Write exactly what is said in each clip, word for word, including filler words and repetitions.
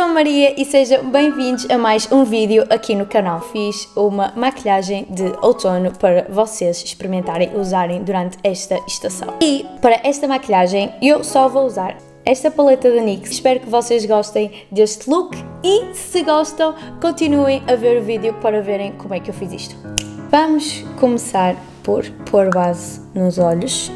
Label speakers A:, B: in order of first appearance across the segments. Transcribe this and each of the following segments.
A: sou Maria e sejam bem-vindos a mais um vídeo aqui no canal. Fiz uma maquilhagem de outono para vocês experimentarem usarem durante esta estação. E para esta maquilhagem eu só vou usar esta paleta da N Y X. Espero que vocês gostem deste look e se gostam, continuem a ver o vídeo para verem como é que eu fiz isto. Vamos começar por pôr base nos olhos.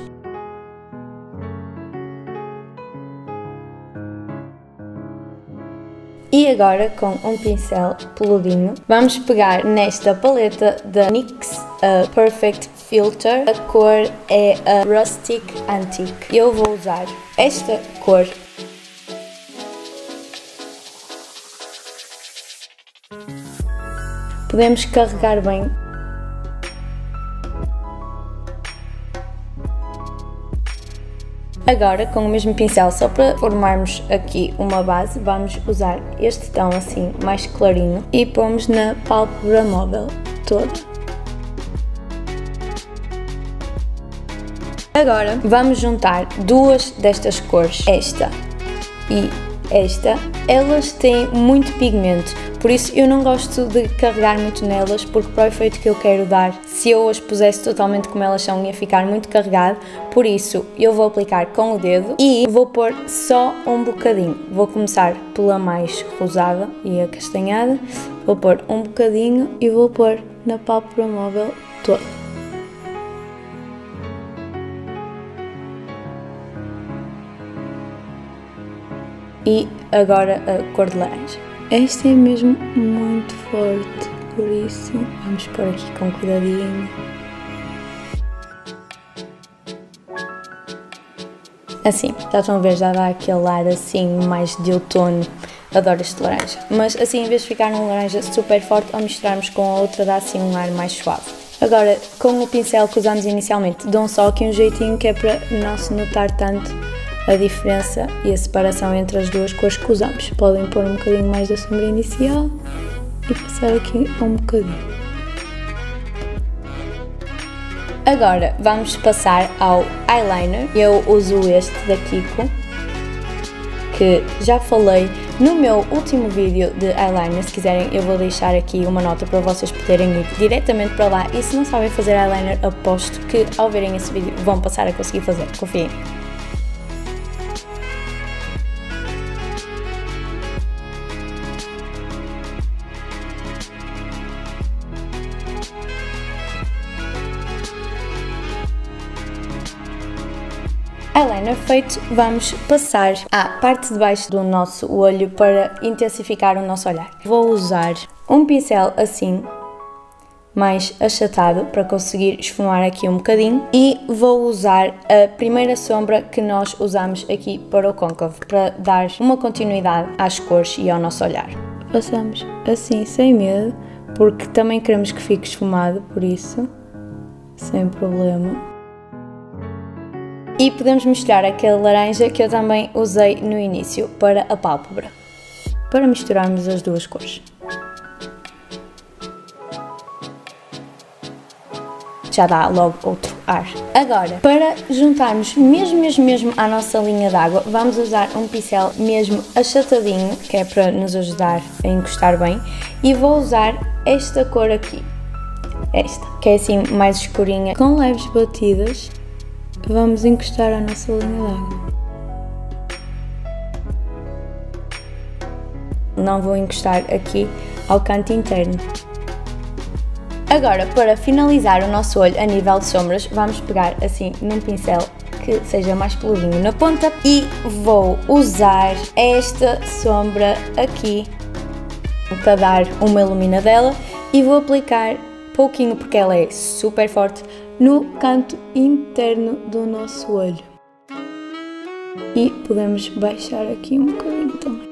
A: E agora, com um pincel peludinho, vamos pegar nesta paleta da N Y X, a Perfect Filter. A cor é a Rustic Antique. Eu vou usar esta cor. Podemos carregar bem. Agora, com o mesmo pincel, só para formarmos aqui uma base, vamos usar este tom assim, mais clarinho, e pomos na pálpebra móvel toda. Agora, vamos juntar duas destas cores, esta e esta. Elas têm muito pigmento, por isso eu não gosto de carregar muito nelas, porque para o efeito que eu quero dar, se eu as pusesse totalmente como elas são, ia ficar muito carregado. Por isso eu vou aplicar com o dedo e vou pôr só um bocadinho. Vou começar pela mais rosada e acastanhada, vou pôr um bocadinho e vou pôr na pálpebra móvel toda. E agora a cor de laranja. Esta é mesmo muito forte, por isso vamos pôr aqui com cuidadinho. Assim, já estão a ver, já dá aquele ar assim mais de outono. Adoro este laranja. Mas assim, em vez de ficar um laranja super forte, ao misturarmos com a outra dá assim um ar mais suave. Agora, com o pincel que usamos inicialmente, dão só aqui um jeitinho que é para não se notar tanto a diferença e a separação entre as duas cores que usamos. Podem pôr um bocadinho mais da sombra inicial e passar aqui um bocadinho. Agora vamos passar ao eyeliner. Eu uso este da Kiko, que já falei no meu último vídeo de eyeliner. Se quiserem eu vou deixar aqui uma nota para vocês poderem ir diretamente para lá, e se não sabem fazer eyeliner, aposto que ao verem esse vídeo vão passar a conseguir fazer, confiem. Eyeliner feito, vamos passar à parte de baixo do nosso olho para intensificar o nosso olhar. Vou usar um pincel assim, mais achatado, para conseguir esfumar aqui um bocadinho, e vou usar a primeira sombra que nós usamos aqui para o côncavo, para dar uma continuidade às cores e ao nosso olhar. Passamos assim, sem medo, porque também queremos que fique esfumado, por isso, sem problema. E podemos misturar aquele laranja que eu também usei no início para a pálpebra, para misturarmos as duas cores. Já dá logo outro ar. Agora, para juntarmos mesmo, mesmo, mesmo à nossa linha d'água, vamos usar um pincel mesmo achatadinho, que é para nos ajudar a encostar bem, e vou usar esta cor aqui, esta, que é assim mais escurinha, com leves batidas. Vamos encostar a nossa linha d'água. Não vou encostar aqui ao canto interno. Agora, para finalizar o nosso olho a nível de sombras, vamos pegar assim num pincel que seja mais peludinho na ponta e vou usar esta sombra aqui para dar uma iluminadela e vou aplicar pouquinho, porque ela é super forte, no canto interno do nosso olho. E podemos baixar aqui um bocadinho também.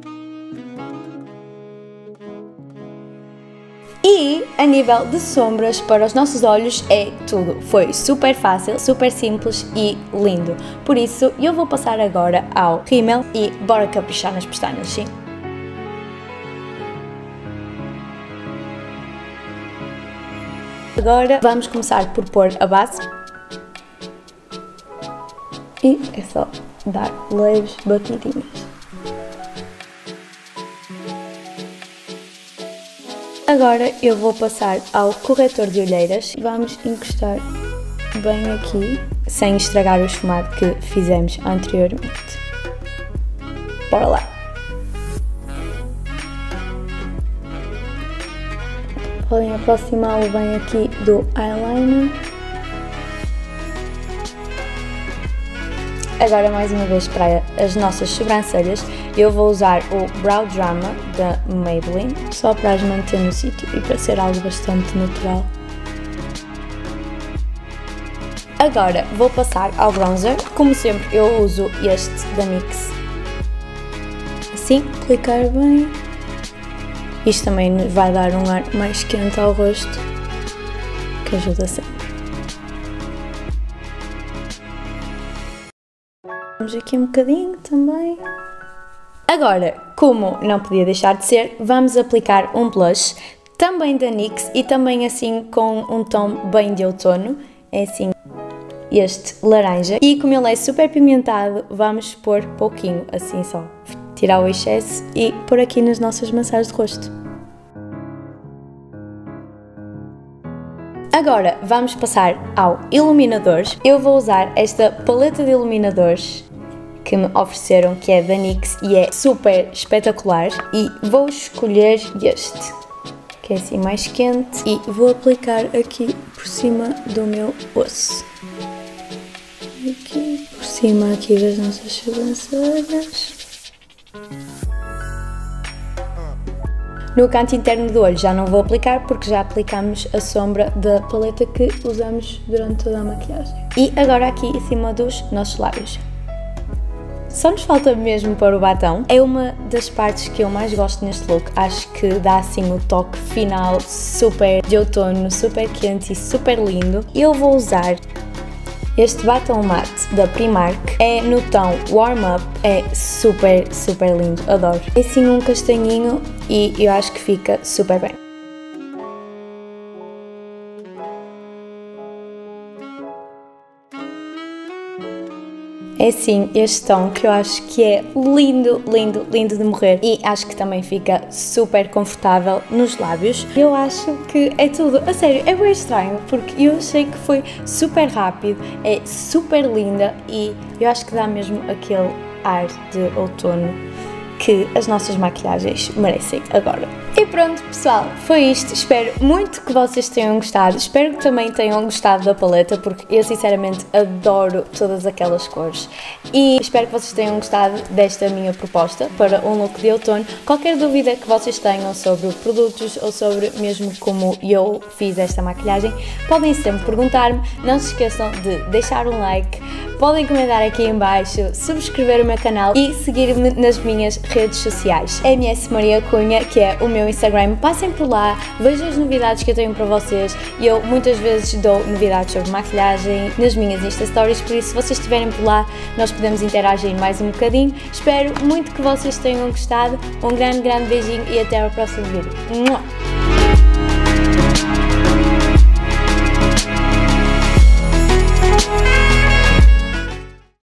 A: E a nível de sombras para os nossos olhos é tudo. Foi super fácil, super simples e lindo. Por isso eu vou passar agora ao rímel e bora caprichar nas pestanas, sim? Agora vamos começar por pôr a base e é só dar leves batidinhas. agora eu vou passar ao corretor de olheiras. Vamos encostar bem aqui, sem estragar o esfumado que fizemos anteriormente. Bora lá! Podem aproximá-lo bem aqui do eyeliner. Agora mais uma vez para as nossas sobrancelhas, eu vou usar o Brow Drama da Maybelline, só para as manter no sítio e para ser algo bastante natural. Agora vou passar ao bronzer, como sempre eu uso este da NYX. Assim, aplicar bem. Isto também nos vai dar um ar mais quente ao rosto, que ajuda sempre. Vamos aqui um bocadinho também. Agora, como não podia deixar de ser, vamos aplicar um blush, também da NYX e também assim com um tom bem de outono. É assim, este laranja. E como ele é super pimentado, vamos pôr pouquinho, assim só. Tirar o excesso e pôr aqui nas nossas maçãs de rosto. Agora vamos passar ao iluminador. Eu vou usar esta paleta de iluminadores que me ofereceram, que é da NYX e é super espetacular. E vou escolher este, que é assim mais quente, e vou aplicar aqui por cima do meu osso. Aqui por cima aqui das nossas sobrancelhas. No canto interno do olho já não vou aplicar porque já aplicamos a sombra da paleta que usamos durante toda a maquilhagem. E agora aqui em cima dos nossos lábios. Só nos falta mesmo pôr o batom. É uma das partes que eu mais gosto neste look. Acho que dá assim o toque final super de outono, super quente e super lindo. Eu vou usar este batom mate da Primark, é no tom Warm Up, é super, super lindo, adoro. É assim um castanhinho e eu acho que fica super bem. É assim este tom que eu acho que é lindo, lindo, lindo de morrer e acho que também fica super confortável nos lábios. Eu acho que é tudo, a sério, é bem estranho porque eu achei que foi super rápido, é super linda e eu acho que dá mesmo aquele ar de outono que as nossas maquilhagens merecem agora. E pronto pessoal, foi isto, espero muito que vocês tenham gostado, espero que também tenham gostado da paleta porque eu sinceramente adoro todas aquelas cores e espero que vocês tenham gostado desta minha proposta para um look de outono. Qualquer dúvida que vocês tenham sobre produtos ou sobre mesmo como eu fiz esta maquilhagem, podem sempre perguntar-me, não se esqueçam de deixar um like, podem comentar aqui em baixo, subscrever o meu canal e seguir-me nas minhas redes sociais. M S Maria Cunha, que é o meu Instagram, passem por lá, vejam as novidades que eu tenho para vocês. Eu muitas vezes dou novidades sobre maquilhagem nas minhas Insta Stories, por isso se vocês estiverem por lá, nós podemos interagir mais um bocadinho. Espero muito que vocês tenham gostado, um grande, grande beijinho e até ao próximo vídeo.